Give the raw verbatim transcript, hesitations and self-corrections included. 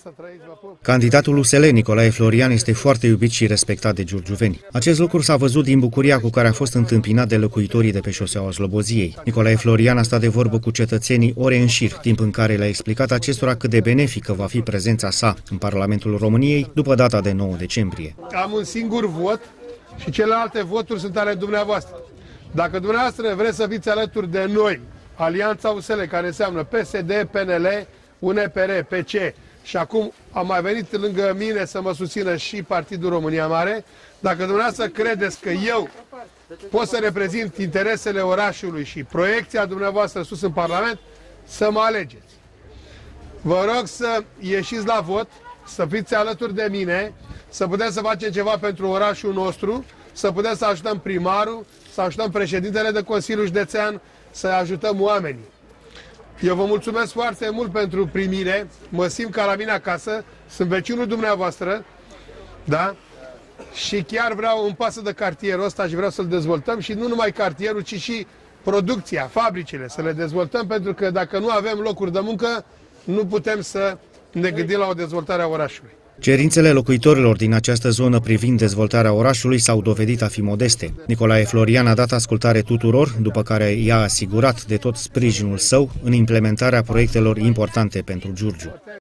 Candidatul U S L, Nicolae Florian, este foarte iubit și respectat de giurgiuveni. Acest lucru s-a văzut din bucuria cu care a fost întâmpinat de locuitorii de pe șoseaua Sloboziei. Nicolae Florian a stat de vorbă cu cetățenii ore în șir, timp în care le-a explicat acestora cât de benefică va fi prezența sa în Parlamentul României după data de nouă decembrie. Am un singur vot și celelalte voturi sunt ale dumneavoastră. Dacă dumneavoastră vreți să fiți alături de noi, Alianța U S L, care înseamnă P S D, P N L, U N P R, P C și acum a mai venit lângă mine să mă susțină și Partidul România Mare, dacă dumneavoastră credeți că eu pot să reprezint interesele orașului și proiecția dumneavoastră sus în Parlament, să mă alegeți. Vă rog să ieșiți la vot, să fiți alături de mine, să putem să facem ceva pentru orașul nostru, să putem să ajutăm primarul, să ajutăm președintele de Consiliu Județean, să ajutăm oamenii. Eu vă mulțumesc foarte mult pentru primire, mă simt ca la mine acasă, sunt vecinul dumneavoastră, da? Și chiar vreau, îmi pasă de cartierul ăsta și vreau să-l dezvoltăm și nu numai cartierul, ci și producția, fabricile, să le dezvoltăm, pentru că dacă nu avem locuri de muncă, nu putem să ne gândim la o dezvoltare a orașului. Cerințele locuitorilor din această zonă privind dezvoltarea orașului s-au dovedit a fi modeste. Nicolae Florian a dat ascultare tuturor, după care i-a asigurat de tot sprijinul său în implementarea proiectelor importante pentru Giurgiu.